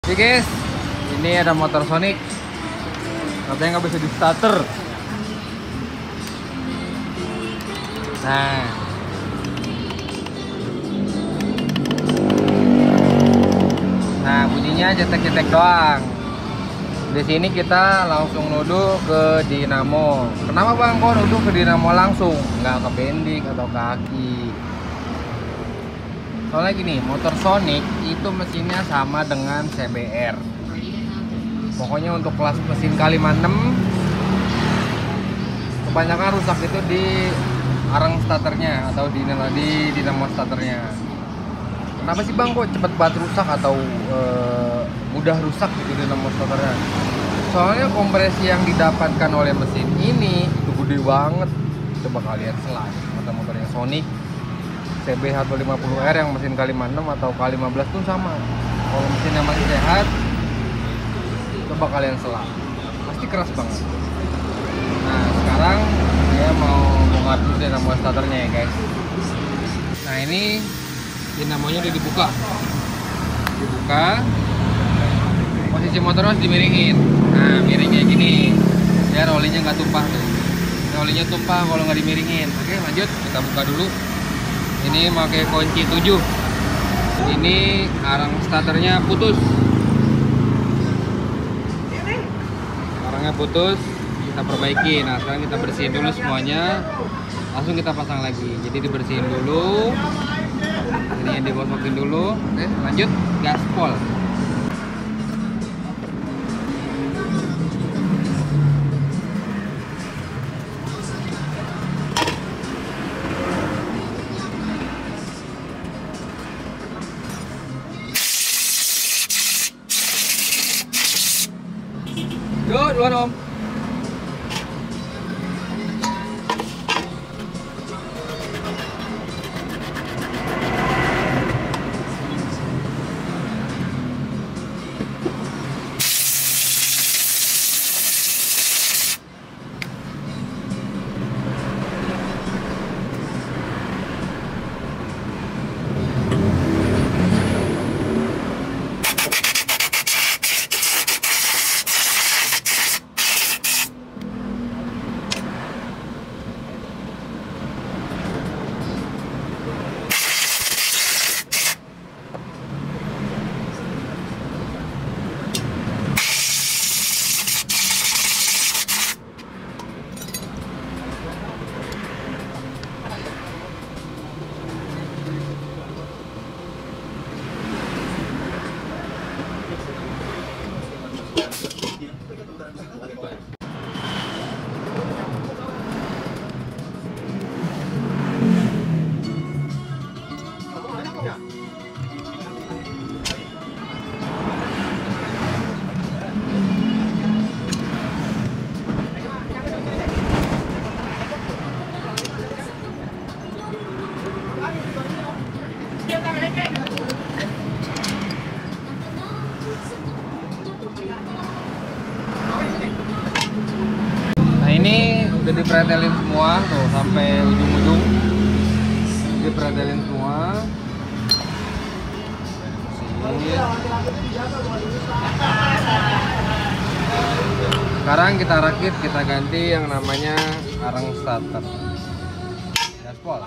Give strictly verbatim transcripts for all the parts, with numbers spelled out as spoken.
Oke guys, ini ada motor Sonic. Katanya nggak bisa di starter. Nah, nah bunyinya cetek-cetek doang. Di sini kita langsung nuduh ke dinamo. Kenapa bang kok nuduh ke dinamo langsung, nggak ke bending atau kaki? Soalnya gini, motor Sonic itu mesinnya sama dengan C B R. Pokoknya untuk kelas mesin K lima puluh enam kebanyakan rusak itu di arang starternya atau di, di dinamo starternya. Kenapa sih bang kok cepet banget rusak atau e, mudah rusak gitu dinamo starternya? Soalnya kompresi yang didapatkan oleh mesin ini itu gede banget. Coba kalian selain motor-motornya Sonic C B seratus lima puluh R yang mesin K lima puluh enam atau K lima belas pun sama. Kalau mesinnya masih sehat, coba kalian selah, pasti keras banget. Nah sekarang dia mau bongkar dulu dinamo starternya ya guys. Nah ini dinamonya udah dibuka, dibuka. Posisi motor harus dimiringin. Nah miringnya gini, biar olinya nggak tumpah tuh. Nah, olinya tumpah kalau nggak dimiringin. Oke lanjut, kita buka dulu. Ini pakai kunci tujuh. Ini arang starternya putus. Arangnya putus, kita perbaiki. Nah, sekarang kita bersihin dulu semuanya. Langsung kita pasang lagi. Jadi dibersihin dulu. Ini yang digosokin dulu. Oke, lanjut gaspol. Yo, duluan om. Ini udah dipretelin semua tuh sampai ujung-ujung, dipretelin semua. Sekarang kita rakit, kita ganti yang namanya arang starter. Gaspol.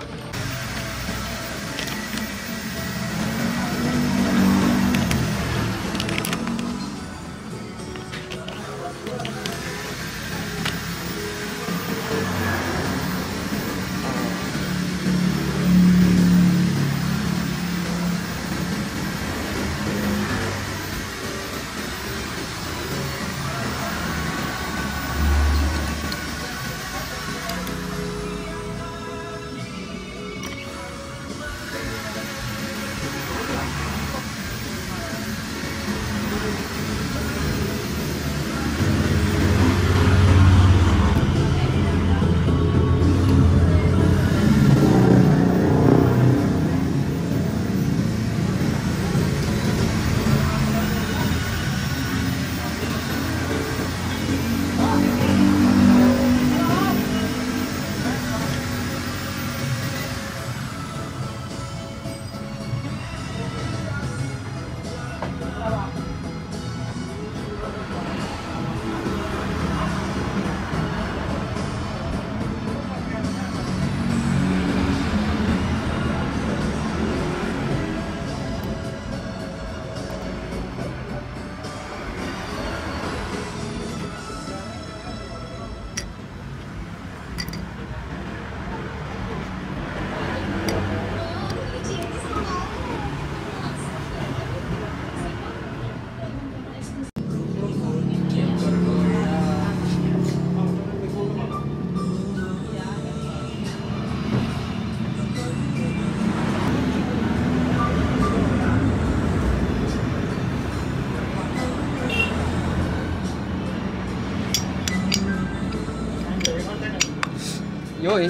Yoi.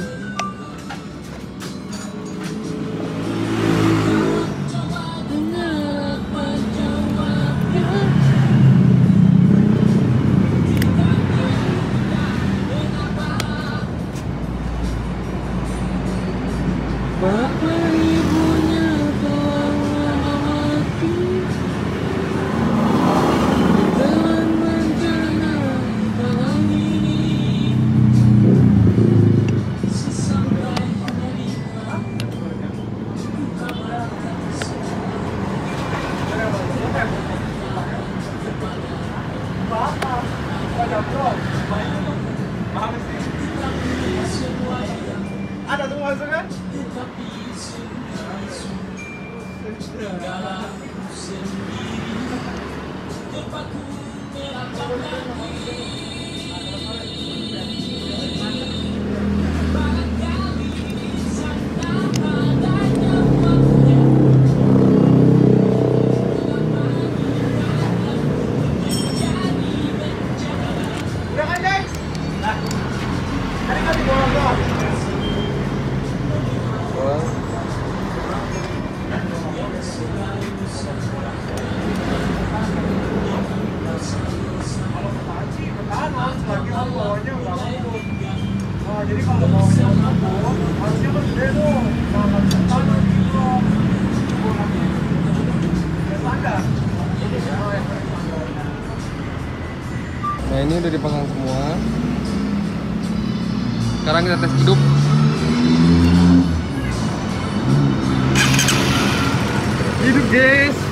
Bapak ibunya telah mati dengan bencana malam ini. Sesampai hari ada tuh masuknya. Udah kan guys? Nah, hari kan dibawa doang. Jadi kalau mau nyambung, harusnya kan gede tuh, kalau tanah gitu, ya standar. Nah ini udah dipasang semua. Sekarang kita tes hidup. Hidup guys.